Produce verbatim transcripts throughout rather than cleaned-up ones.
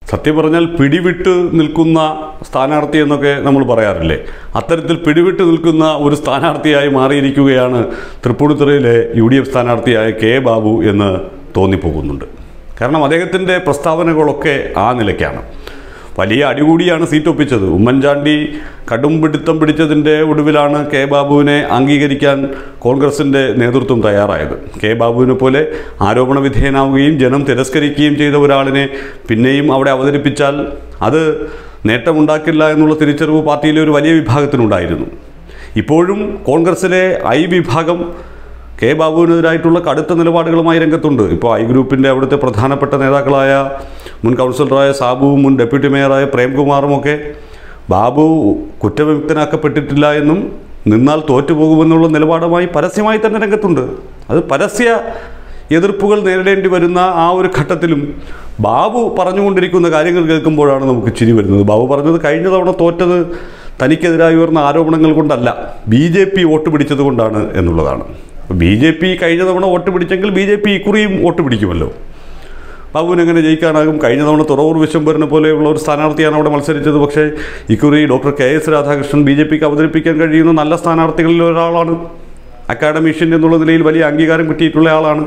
സത്യം പറഞ്ഞാൽ പിടിവിട്ട് നിൽക്കുന്ന സ്ഥാനാർത്ഥി എന്നൊക്കെ നമ്മൾ പറയാറില്ലേ, അത്തരത്തിൽ പിടിവിട്ട് നിൽക്കുന്ന ഒരു സ്ഥാനാർത്ഥിയായി മാറിയിരിക്കുകയാണ് തൃപ്പൂണിത്തുറയിലെ യു ഡി എഫ് സ്ഥാനാർത്ഥിയായ കെ ബാബു എന്ന് തോന്നിപ്പോകുന്നുണ്ട്. കാരണം അദ്ദേഹത്തിൻ്റെ പ്രസ്താവനകളൊക്കെ ആ നിലയ്ക്കാണ്. വലിയ അടികൂടിയാണ് സീറ്റ് ഒപ്പിച്ചത്. ഉമ്മൻചാണ്ടി കടും പിടുത്തം പിടിച്ചതിൻ്റെ ഒടുവിലാണ് കെ ബാബുവിനെ അംഗീകരിക്കാൻ കോൺഗ്രസിൻ്റെ നേതൃത്വം തയ്യാറായത്. കെ ബാബുവിനെ പോലെ ആരോപണ വിധേയനാവുകയും ജനം തിരസ്കരിക്കുകയും ചെയ്ത ഒരാളിനെ പിന്നെയും അവിടെ അവതരിപ്പിച്ചാൽ അത് നേട്ടമുണ്ടാക്കില്ല എന്നുള്ള തിരിച്ചറിവ് പാർട്ടിയിലെ ഒരു വലിയ വിഭാഗത്തിനുണ്ടായിരുന്നു. ഇപ്പോഴും കോൺഗ്രസിലെ ഐ വിഭാഗം കെ ബാബുവിനെതിരായിട്ടുള്ള കടുത്ത നിലപാടുകളുമായി രംഗത്തുണ്ട്. ഇപ്പോൾ ഐ ഗ്രൂപ്പിൻ്റെ അവിടുത്തെ പ്രധാനപ്പെട്ട നേതാക്കളായ മുൻ കൗൺസിലറായ സാബുവും മുൻ ഡെപ്യൂട്ടി മേയറായ പ്രേംകുമാറുമൊക്കെ ബാബു കുറ്റവിമുക്തനാക്കപ്പെട്ടിട്ടില്ല എന്നും നിന്നാൽ തോറ്റുപോകുമെന്നുള്ള നിലപാടുമായി പരസ്യമായി തന്നെ രംഗത്തുണ്ട്. അത് പരസ്യ എതിർപ്പുകൾ നേരിടേണ്ടി വരുന്ന ആ ഒരു ഘട്ടത്തിലും ബാബു പറഞ്ഞുകൊണ്ടിരിക്കുന്ന കാര്യങ്ങൾ കേൾക്കുമ്പോഴാണ് നമുക്ക് ചിരി വരുന്നത്. ബാബു പറഞ്ഞത് കഴിഞ്ഞ തവണ തോറ്റത് തനിക്കെതിരായി ഉയർന്ന ആരോപണങ്ങൾ കൊണ്ടല്ല, ബി ജെ പി വോട്ട് പിടിച്ചത് കൊണ്ടാണ് എന്നുള്ളതാണ്. ബി ജെ പി കഴിഞ്ഞ തവണ വോട്ട് പിടിച്ചെങ്കിൽ ബി ജെ പി ഇക്കുറിയും വോട്ട് പിടിക്കുമല്ലോ. ബാബുവിന് എങ്ങനെ ജയിക്കാനാകും? കഴിഞ്ഞ തവണ തുറവൂർ വിശ്വംഭരനെ പോലെയുള്ള ഒരു സ്ഥാനാർത്ഥിയാണ് അവിടെ മത്സരിച്ചത്. പക്ഷേ ഇക്കുറി doctor K S Radhakrishnan B J പിക്ക് അവതരിപ്പിക്കാൻ കഴിയുന്ന നല്ല സ്ഥാനാർത്ഥികളിൽ ഒരാളാണ്. അക്കാഡമീഷ്യൻ എന്നുള്ള നിലയിൽ വലിയ അംഗീകാരം കിട്ടിയിട്ടുള്ള ആളാണ്.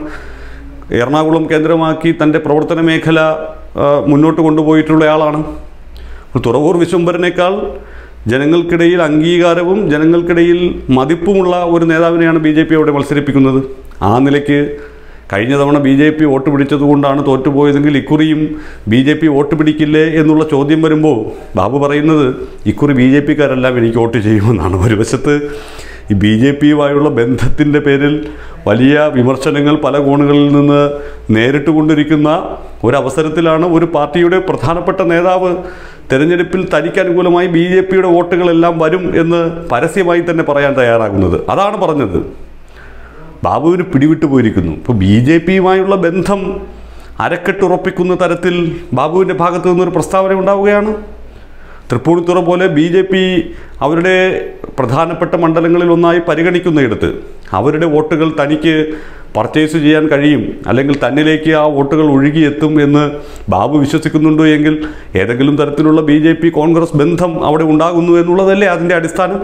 എറണാകുളം കേന്ദ്രമാക്കി തൻ്റെ പ്രവർത്തന മേഖല മുന്നോട്ട് കൊണ്ടുപോയിട്ടുള്ള ആളാണ്. തുറവൂർ വിശ്വംഭരനേക്കാൾ ജനങ്ങൾക്കിടയിൽ അംഗീകാരവും ജനങ്ങൾക്കിടയിൽ മതിപ്പുമുള്ള ഒരു നേതാവിനെയാണ് ബി ജെ പി അവിടെ മത്സരിപ്പിക്കുന്നത്. ആ നിലയ്ക്ക് കഴിഞ്ഞ തവണ ബി ജെ പി വോട്ട് പിടിച്ചതുകൊണ്ടാണ് തോറ്റുപോയതെങ്കിൽ ഇക്കുറിയും ബി ജെ പി വോട്ട് പിടിക്കില്ലേ എന്നുള്ള ചോദ്യം വരുമ്പോൾ ബാബു പറയുന്നത് ഇക്കുറി ബി ജെ പിക്കാരെല്ലാം എനിക്ക് വോട്ട് ചെയ്യുമെന്നാണ്. ഒരു വശത്ത് ഈ ബി ജെ പിയുമായുള്ള ബന്ധത്തിൻ്റെ പേരിൽ വലിയ വിമർശനങ്ങൾ പല കോണുകളിൽ നിന്ന് നേരിട്ട് കൊണ്ടിരിക്കുന്ന ഒരവസരത്തിലാണ് ഒരു പാർട്ടിയുടെ പ്രധാനപ്പെട്ട നേതാവ് തെരഞ്ഞെടുപ്പിൽ തനിക്ക് അനുകൂലമായി ബി ജെ പിയുടെ വോട്ടുകളെല്ലാം വരും എന്ന് പരസ്യമായി തന്നെ പറയാൻ തയ്യാറാകുന്നത്. അതാണ് പറഞ്ഞത്. ബാബുവിന് പിടിവിട്ടു പോയിരിക്കുന്നു. ഇപ്പോൾ ബി ജെ പിയുമായുള്ള ബന്ധം അരക്കെട്ടുറപ്പിക്കുന്ന തരത്തിൽ ബാബുവിൻ്റെ ഭാഗത്തു നിന്നൊരു പ്രസ്താവന ഉണ്ടാവുകയാണ്. തൃപ്പൂണിത്തുറ പോലെ ബി ജെ പി അവരുടെ പ്രധാനപ്പെട്ട മണ്ഡലങ്ങളിൽ ഒന്നായി പരിഗണിക്കുന്നിടത്ത് അവരുടെ വോട്ടുകൾ തനിക്ക് പർച്ചേസ് ചെയ്യാൻ കഴിയും, അല്ലെങ്കിൽ തന്നിലേക്ക് ആ വോട്ടുകൾ ഒഴുകിയെത്തും എന്ന് ബാബു വിശ്വസിക്കുന്നുണ്ടോ എങ്കിൽ ഏതെങ്കിലും തരത്തിലുള്ള ബി ജെ പി കോൺഗ്രസ് ബന്ധം അവിടെ ഉണ്ടാകുന്നു എന്നുള്ളതല്ലേ അതിൻ്റെ അടിസ്ഥാനം.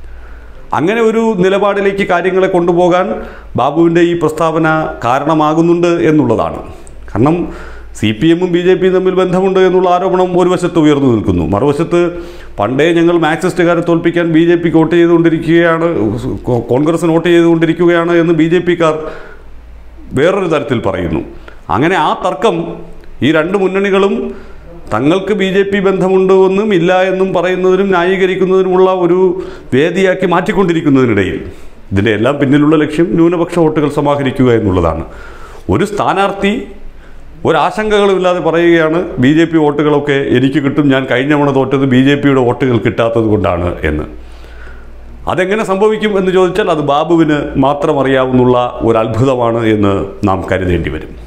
അങ്ങനെ ഒരു നിലപാടിലേക്ക് കാര്യങ്ങളെ കൊണ്ടുപോകാൻ ബാബുവിൻ്റെ ഈ പ്രസ്താവന കാരണമാകുന്നുണ്ട് എന്നുള്ളതാണ്. കാരണം സി പി എമ്മും ബി ജെ പിയും തമ്മിൽ ബന്ധമുണ്ട് എന്നുള്ള ആരോപണം ഒരു വശത്ത് ഉയർന്നു നിൽക്കുന്നു. മറുവശത്ത് പണ്ടേ ഞങ്ങൾ മാർക്സിസ്റ്റുകാരെ തോൽപ്പിക്കാൻ ബി ജെ പിക്ക് വോട്ട് ചെയ്തുകൊണ്ടിരിക്കുകയാണ്, കോൺഗ്രസിന് വോട്ട് ചെയ്തുകൊണ്ടിരിക്കുകയാണ് എന്ന് ബി ജെ പിക്കാർ വേറൊരു തരത്തിൽ പറയുന്നു. അങ്ങനെ ആ തർക്കം ഈ രണ്ട് മുന്നണികളും തങ്ങൾക്ക് ബി ജെ പി ബന്ധമുണ്ട് എന്നും ഇല്ല എന്നും പറയുന്നതിനും ന്യായീകരിക്കുന്നതിനുമുള്ള ഒരു വേദിയാക്കി മാറ്റിക്കൊണ്ടിരിക്കുന്നതിനിടയിൽ ഇതിൻ്റെ എല്ലാം പിന്നിലുള്ള ലക്ഷ്യം ന്യൂനപക്ഷ വോട്ടുകൾ സമാഹരിക്കുക എന്നുള്ളതാണ്. ഒരു സ്ഥാനാർത്ഥി ഒരാശങ്കകളുമില്ലാതെ പറയുകയാണ് ബി ജെ പി വോട്ടുകളൊക്കെ എനിക്ക് കിട്ടും, ഞാൻ കഴിഞ്ഞ തവണ തോറ്റത് ബി ജെ പിയുടെ വോട്ടുകൾ കിട്ടാത്തത് കൊണ്ടാണ് എന്ന്. അതെങ്ങനെ സംഭവിക്കും എന്ന് ചോദിച്ചാൽ അത് ബാബുവിന് മാത്രം അറിയാവുന്ന ഒരു അത്ഭുതമാണ് എന്ന് നാം കരുതേണ്ടി വരും.